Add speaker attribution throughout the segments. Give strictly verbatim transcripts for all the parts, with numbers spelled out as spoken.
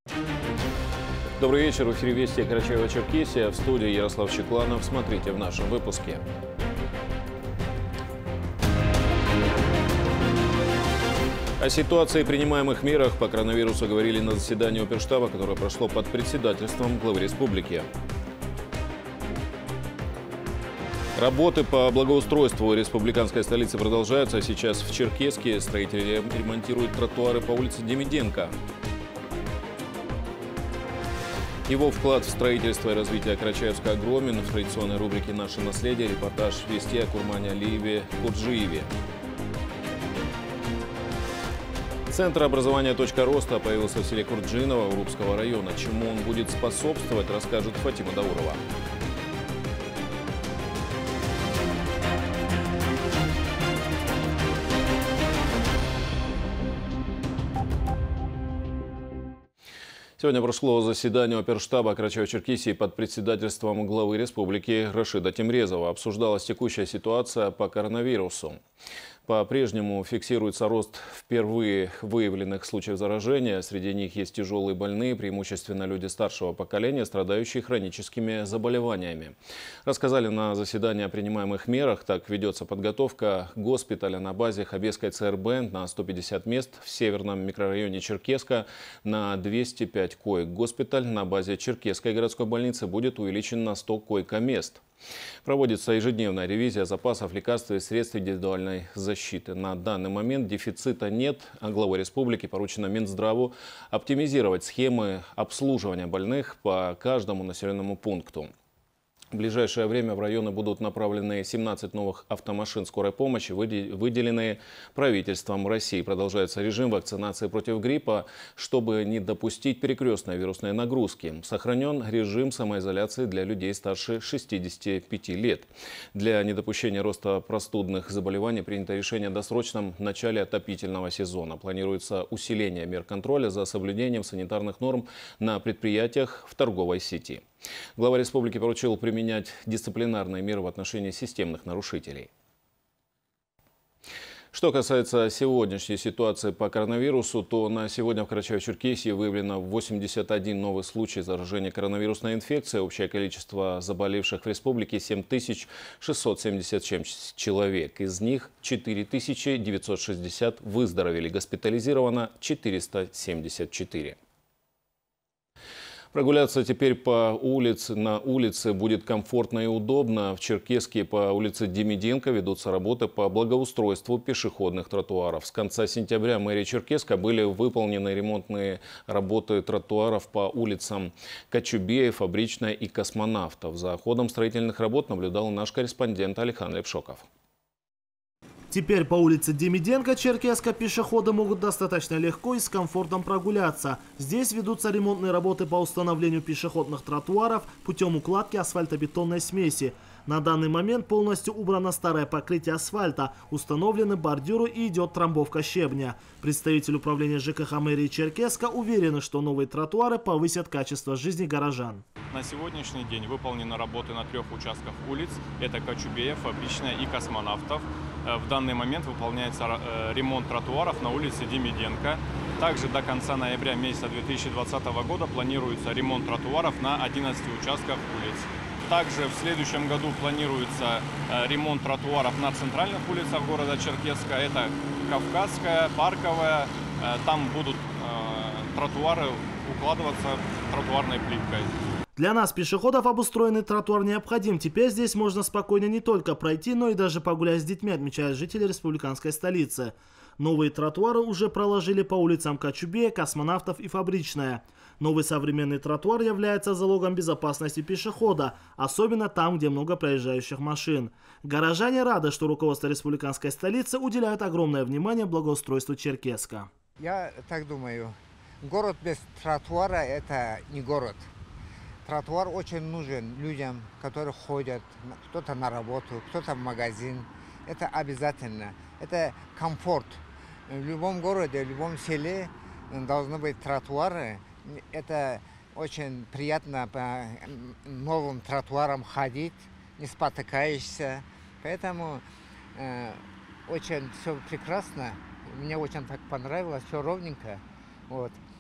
Speaker 1: Добрый вечер. В эфире Вести Карачаево-Черкесия. В студии Ярослав Чекланов. Смотрите в нашем выпуске. О ситуации и принимаемых мерах по коронавирусу говорили на заседании оперштаба, которое прошло под председательством главы республики. Работы по благоустройству республиканской столицы продолжаются. Сейчас в Черкесске строители ремонтируют тротуары по улице Демиденко. Его вклад в строительство и развитие Карачаевска огромен. В традиционной рубрике «Наше наследие» репортаж «Вести» о Курмане Алиеве Курджиеве. Центр образования «Точка роста» появился в селе Курджиново Урупского района. Чему он будет способствовать, расскажет Фатима Даурова. Сегодня прошло заседание оперштаба Карачаево-Черкесии под председательством главы республики Рашида Темрезова. Обсуждалась текущая ситуация по коронавирусу. По-прежнему фиксируется рост впервые выявленных случаев заражения. Среди них есть тяжелые больные, преимущественно люди старшего поколения, страдающие хроническими заболеваниями. Рассказали на заседании о принимаемых мерах. Так ведется подготовка госпиталя на базе Хабесской ЦРБ на сто пятьдесят мест, в северном микрорайоне Черкесска на двести пять коек. Госпиталь на базе Черкесской городской больницы будет увеличен на сто койко-мест. Проводится ежедневная ревизия запасов лекарств и средств индивидуальной защиты. На данный момент дефицита нет, а главе республики поручено Минздраву оптимизировать схемы обслуживания больных по каждому населенному пункту. В ближайшее время в районы будут направлены семнадцать новых автомашин скорой помощи, выделенные правительством России. Продолжается режим вакцинации против гриппа, чтобы не допустить перекрестной вирусной нагрузки. Сохранен режим самоизоляции для людей старше шестидесяти пяти лет. Для недопущения роста простудных заболеваний принято решение о досрочном начале отопительного сезона. Планируется усиление мер контроля за соблюдением санитарных норм на предприятиях в торговой сети. Глава республики поручил применять дисциплинарные меры в отношении системных нарушителей. Что касается сегодняшней ситуации по коронавирусу, то на сегодня в Карачаево-Черкесии выявлено восемьдесят один новый случай заражения коронавирусной инфекцией. Общее количество заболевших в республике семь тысяч шестьсот семьдесят семь человек. Из них четыре тысячи девятьсот шестьдесят выздоровели. Госпитализировано четыреста семьдесят четыре. Прогуляться теперь по улице, на улице будет комфортно и удобно. В Черкесске по улице Демиденко ведутся работы по благоустройству пешеходных тротуаров. С конца сентября мэрией Черкесска были выполнены ремонтные работы тротуаров по улицам Кочубея, Фабричная и Космонавтов. За ходом строительных работ наблюдал наш корреспондент Алихан Лепшоков.
Speaker 2: Теперь по улице Демиденко Черкесска пешеходы могут достаточно легко и с комфортом прогуляться. Здесь ведутся ремонтные работы по установлению пешеходных тротуаров путем укладки асфальтобетонной смеси. На данный момент полностью убрано старое покрытие асфальта, установлены бордюры и идет трамбовка щебня. Представитель управления ЖКХ мэрии Черкесска уверены, что новые тротуары повысят качество жизни горожан.
Speaker 3: На сегодняшний день выполнены работы на трех участках улиц. Это Кочубея, Фабричная и Космонавтов. В данный момент выполняется ремонт тротуаров на улице Демиденко. Также до конца ноября месяца две тысячи двадцатого года планируется ремонт тротуаров на одиннадцати участках улиц. Также в следующем году планируется ремонт тротуаров на центральных улицах города Черкесска. Это Кавказская, Парковая. Там будут тротуары укладываться тротуарной плиткой.
Speaker 2: Для нас, пешеходов, обустроенный тротуар необходим. Теперь здесь можно спокойно не только пройти, но и даже погулять с детьми, отмечают жители республиканской столицы. Новые тротуары уже проложили по улицам Кочубея, Космонавтов и Фабричная. Новый современный тротуар является залогом безопасности пешехода, особенно там, где много проезжающих машин. Горожане рады, что руководство республиканской столицы уделяет огромное внимание благоустройству Черкесска.
Speaker 4: Я так думаю, город без тротуара – это не город. Тротуар очень нужен людям, которые ходят, кто-то на работу, кто-то в магазин. Это обязательно. Это комфорт. В любом городе, в любом селе должны быть тротуары. Это очень приятно по новым тротуарам ходить, не спотыкаешься. Поэтому э, очень все прекрасно. Мне очень так понравилось, все ровненько. Вот.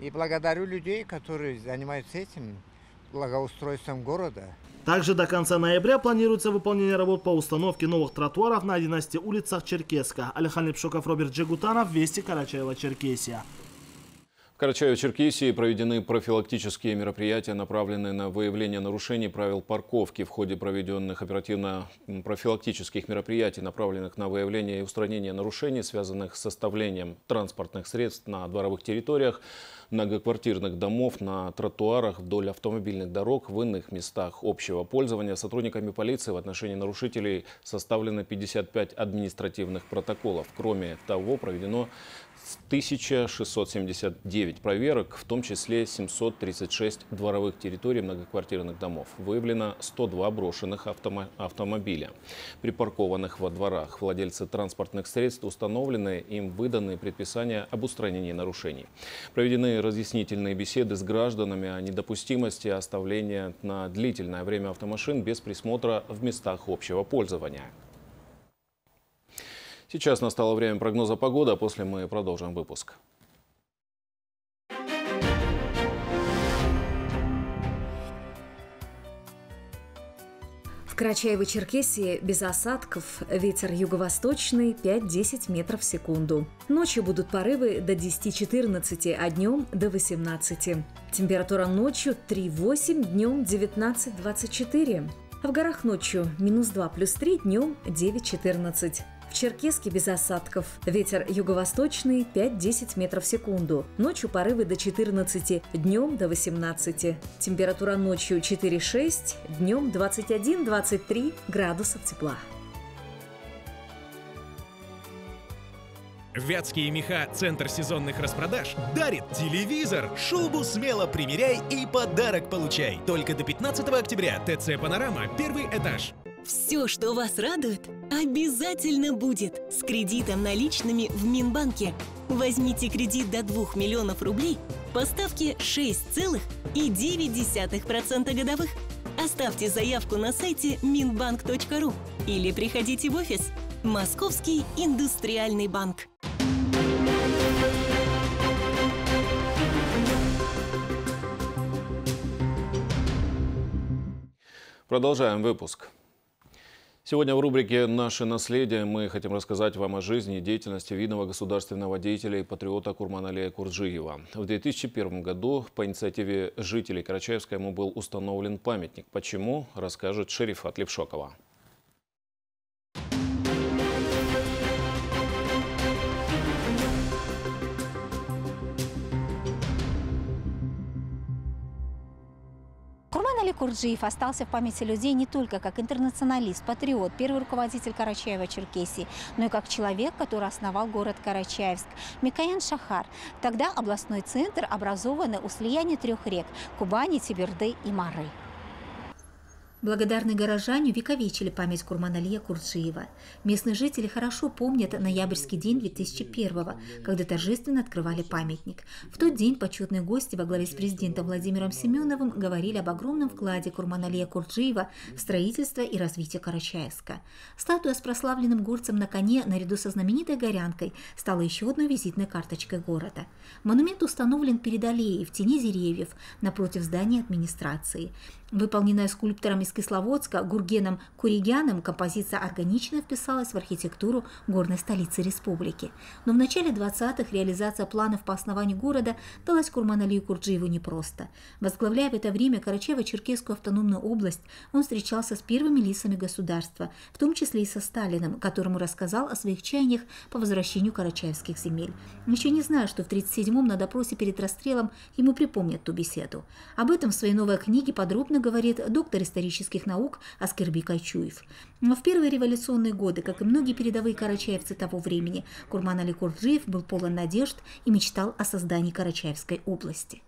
Speaker 4: И благодарю людей, которые занимаются этим, благоустройством города.
Speaker 2: Также до конца ноября планируется выполнение работ по установке новых тротуаров на одиннадцати улицах Черкесска. Алихан Лепшоков, Роберт Джигутанов, Вести, Карачаево-Черкесия.
Speaker 1: В Карачаево-Черкесии проведены профилактические мероприятия, направленные на выявление нарушений правил парковки. В ходе проведенных оперативно-профилактических мероприятий, направленных на выявление и устранение нарушений, связанных с составлением транспортных средств на дворовых территориях, многоквартирных домов, на тротуарах, вдоль автомобильных дорог, в иных местах общего пользования, сотрудниками полиции в отношении нарушителей составлено пятьдесят пять административных протоколов. Кроме того, проведено тысяча шестьсот семьдесят девять проверок, в том числе семьсот тридцать шесть дворовых территорий многоквартирных домов. Выявлено сто два брошенных автомо автомобиля, припаркованных во дворах. Владельцы транспортных средств установлены, им выданы предписания об устранении нарушений. Проведены разъяснительные беседы с гражданами о недопустимости оставления на длительное время автомашин без присмотра в местах общего пользования. Сейчас настало время прогноза погоды, а после мы продолжим выпуск.
Speaker 5: В Карачаево-Черкесии без осадков, ветер юго-восточный пять-десять метров в секунду. Ночью будут порывы до десяти-четырнадцати, а днем до восемнадцати. Температура ночью три-восемь, днем девятнадцать-двадцать четыре. В горах ночью минус два плюс три, днем девять-четырнадцать. В Черкесске без осадков. Ветер юго-восточный пять-десять метров в секунду. Ночью порывы до четырнадцати, днем до восемнадцати. Температура ночью четыре-шесть, днем двадцать один-двадцать три градусов тепла.
Speaker 6: Вятские меха «Центр сезонных распродаж» дарит телевизор. Шубу смело примеряй и подарок получай. Только до пятнадцатого октября. ТЦ «Панорама», первый этаж.
Speaker 7: Все, что вас радует, обязательно будет с кредитом наличными в Минбанке. Возьмите кредит до двух миллионов рублей по ставке шесть целых девять десятых процента годовых. Оставьте заявку на сайте минбанк точка ру или приходите в офис. Московский индустриальный банк.
Speaker 1: Продолжаем выпуск. Сегодня в рубрике «Наше наследие» мы хотим рассказать вам о жизни и деятельности видного государственного деятеля и патриота Курманалия Курджиева. В две тысячи первом году по инициативе жителей Карачаевска ему был установлен памятник. Почему, расскажет Шерифат Лепшокова.
Speaker 8: Курманалия Курджиев остался в памяти людей не только как интернационалист, патриот, первый руководитель Карачаева-Черкесии, но и как человек, который основал город Карачаевск. Микоян-Шахар. Тогда областной центр, образованный у слияния трех рек – Кубани, Теберды и Мары.
Speaker 9: Благодарные горожане увековечили память Курманалия Курджиева. Местные жители хорошо помнят ноябрьский день две тысячи первого, когда торжественно открывали памятник. В тот день почетные гости во главе с президентом Владимиром Семеновым говорили об огромном вкладе Курманалия Курджиева в строительство и развитие Карачаевска. Статуя с прославленным горцем на коне наряду со знаменитой горянкой стала еще одной визитной карточкой города. Монумент установлен перед аллеей в тени деревьев напротив здания администрации. Выполненная скульптором из Кисловодска Гургеном Куригяном, композиция органично вписалась в архитектуру горной столицы республики. Но в начале двадцатых реализация планов по основанию города далась Курманалию Курджиеву непросто. Возглавляя в это время Карачаево-Черкесскую автономную область, он встречался с первыми лицами государства, в том числе и со Сталиным, которому рассказал о своих чаяниях по возвращению карачаевских земель. Еще не зная, что в тридцать седьмом на допросе перед расстрелом ему припомнят ту беседу. Об этом в своей новой книге подробно говорит доктор исторических наук Аскерби Кайчуев. Но в первые революционные годы, как и многие передовые карачаевцы того времени, Курманалия Курджиев был полон надежд и мечтал о создании Карачаевской области.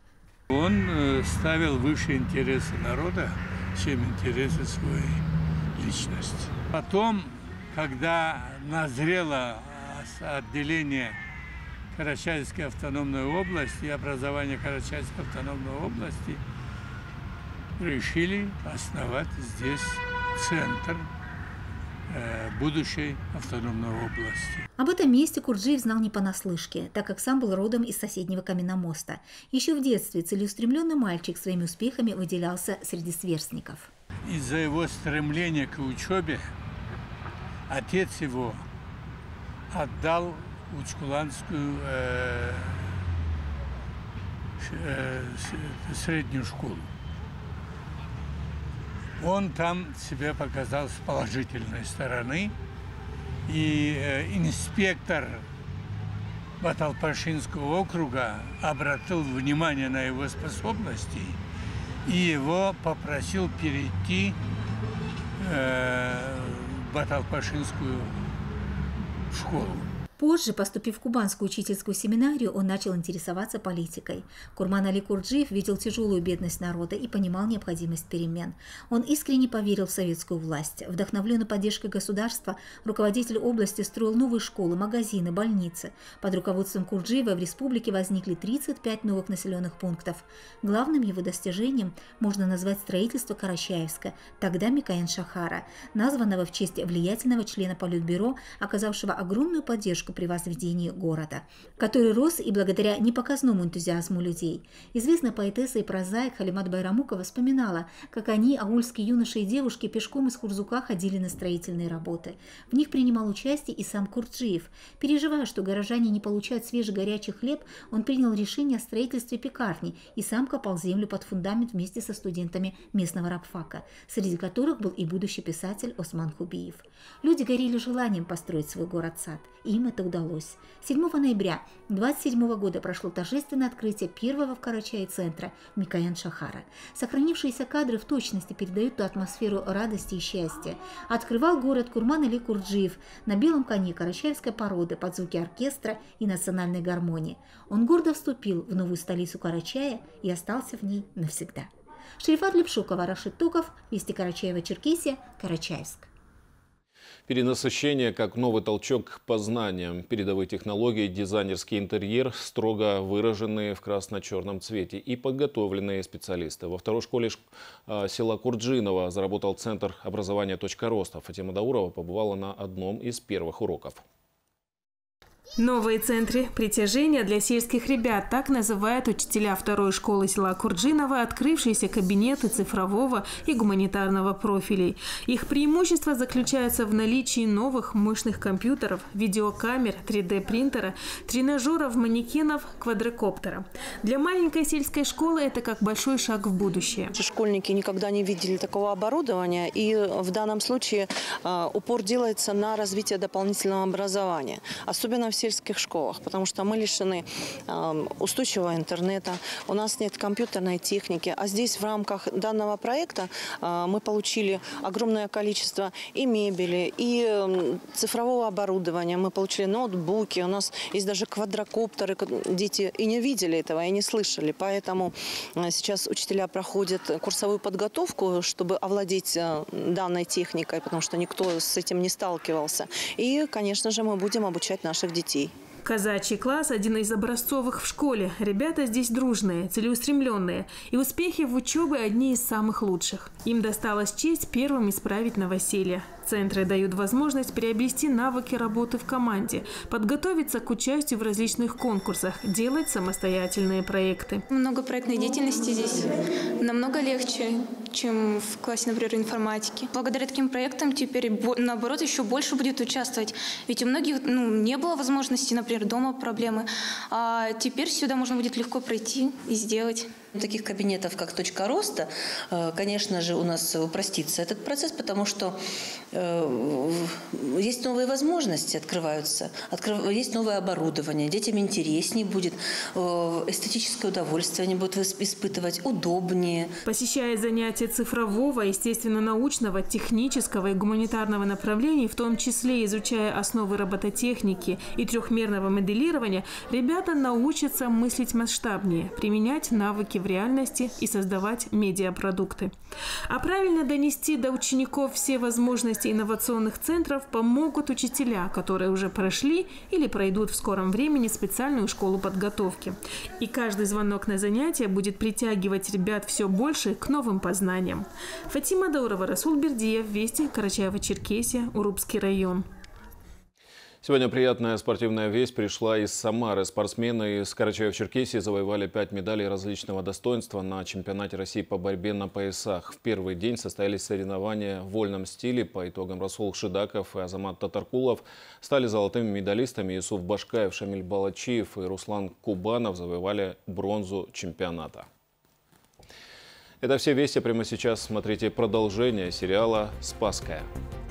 Speaker 10: Он ставил выше интересы народа, чем интересы своей личности. Потом, когда назрело отделение Карачаевской автономной области и образование Карачаевской автономной области, решили основать здесь центр будущей автономной области.
Speaker 9: Об этом месте Курджиев знал не понаслышке, так как сам был родом из соседнего Каменномоста. Еще в детстве целеустремленный мальчик своими успехами выделялся среди сверстников.
Speaker 10: Из-за его стремления к учебе отец его отдал Учкуланскую э, э, среднюю школу. Он там себя показал с положительной стороны, и э, инспектор Баталпашинского округа обратил внимание на его способности и его попросил перейти э, в Баталпашинскую школу.
Speaker 9: Позже, поступив в Кубанскую учительскую семинарию, он начал интересоваться политикой. Курман-Али Курджиев видел тяжелую бедность народа и понимал необходимость перемен. Он искренне поверил в советскую власть. Вдохновленный поддержкой государства, руководитель области строил новые школы, магазины, больницы. Под руководством Курджиева в республике возникли тридцать пять новых населенных пунктов. Главным его достижением можно назвать строительство Карачаевска, тогда Микаэн-Шахара, названного в честь влиятельного члена Политбюро, оказавшего огромную поддержку при возведении города, который рос и благодаря непоказному энтузиазму людей. Известная поэтесса и прозаик Халимат Байрамукова вспоминала, как они, аульские юноши и девушки, пешком из Хурзука ходили на строительные работы. В них принимал участие и сам Курджиев. Переживая, что горожане не получают свежий горячий хлеб, он принял решение о строительстве пекарни и сам копал землю под фундамент вместе со студентами местного рабфака, среди которых был и будущий писатель Осман Хубиев. Люди горели желанием построить свой город-сад, и им это удалось. седьмого ноября двадцать седьмого года прошло торжественное открытие первого в Карачае центра Микаэн-Шахара. Сохранившиеся кадры в точности передают ту атмосферу радости и счастья. Открывал город Курман-Али Курджиев на белом коне карачаевской породы под звуки оркестра и национальной гармонии. Он гордо вступил в новую столицу Карачая и остался в ней навсегда. Шерифат Лепшукова, Рашид Токов, Вести Карачаева-Черкесия, Карачаевск.
Speaker 1: Перенасыщение как новый толчок к познаниям. Передовые технологии, дизайнерский интерьер, строго выраженные в красно-черном цвете и подготовленные специалисты. Во второй школе села Курджиново заработал Центр образования «Точка роста». Фатима Даурова побывала на одном из первых уроков.
Speaker 11: Новые центры притяжения для сельских ребят – так называют учителя второй школы села Курджиново открывшиеся кабинеты цифрового и гуманитарного профилей. Их преимущество заключается в наличии новых мощных компьютеров, видеокамер, три дэ принтера, тренажеров, манекенов, квадрокоптера. Для маленькой сельской школы это как большой шаг в будущее.
Speaker 12: Школьники никогда не видели такого оборудования, и в данном случае э, упор делается на развитие дополнительного образования, особенно в сельских школах, потому что мы лишены э, устойчивого интернета, у нас нет компьютерной техники, а здесь в рамках данного проекта э, мы получили огромное количество и мебели, и э, цифрового оборудования, мы получили ноутбуки, у нас есть даже квадрокоптеры, дети и не видели этого, и не слышали, поэтому э, сейчас учителя проходят курсовую подготовку, чтобы овладеть э, данной техникой, потому что никто с этим не сталкивался, и, конечно же, мы будем обучать наших детей.
Speaker 11: Казачий класс – один из образцовых в школе. Ребята здесь дружные, целеустремленные. И успехи в учебе одни из самых лучших. Им досталась честь первым исправить новоселье. Центры дают возможность приобрести навыки работы в команде, подготовиться к участию в различных конкурсах, делать самостоятельные проекты.
Speaker 13: Много проектной деятельности здесь намного легче, чем в классе, например, информатики. Благодаря таким проектам теперь, наоборот, еще больше будет участвовать. Ведь у многих ну, не было возможности, например, дома проблемы, а теперь сюда можно будет легко пройти и сделать.
Speaker 14: Таких кабинетов, как «Точка роста», конечно же, у нас упростится этот процесс, потому что есть новые возможности, открываются, есть новое оборудование, детям интереснее будет, эстетическое удовольствие они будут испытывать, удобнее.
Speaker 11: Посещая занятия цифрового, естественно-научного, технического и гуманитарного направлений, в том числе изучая основы робототехники и трехмерного моделирования, ребята научатся мыслить масштабнее, применять навыки в реальности и создавать медиапродукты. А правильно донести до учеников все возможности инновационных центров помогут учителя, которые уже прошли или пройдут в скором времени специальную школу подготовки. И каждый звонок на занятия будет притягивать ребят все больше к новым познаниям. соревнованиям. Фатима Даурова, Расул Бердиев, Вести, Карачаево-Черкесия, Урупский район.
Speaker 1: Сегодня приятная спортивная весть пришла из Самары. Спортсмены из Карачаево-Черкесии завоевали пять медалей различного достоинства на чемпионате России по борьбе на поясах. В первый день состоялись соревнования в вольном стиле. По итогам Расул Шидаков и Азамат Татаркулов стали золотыми медалистами. Юсуф Башкаев, Шамиль Балачиев и Руслан Кубанов завоевали бронзу чемпионата. Это все вести. Прямо сейчас смотрите продолжение сериала «Спасская».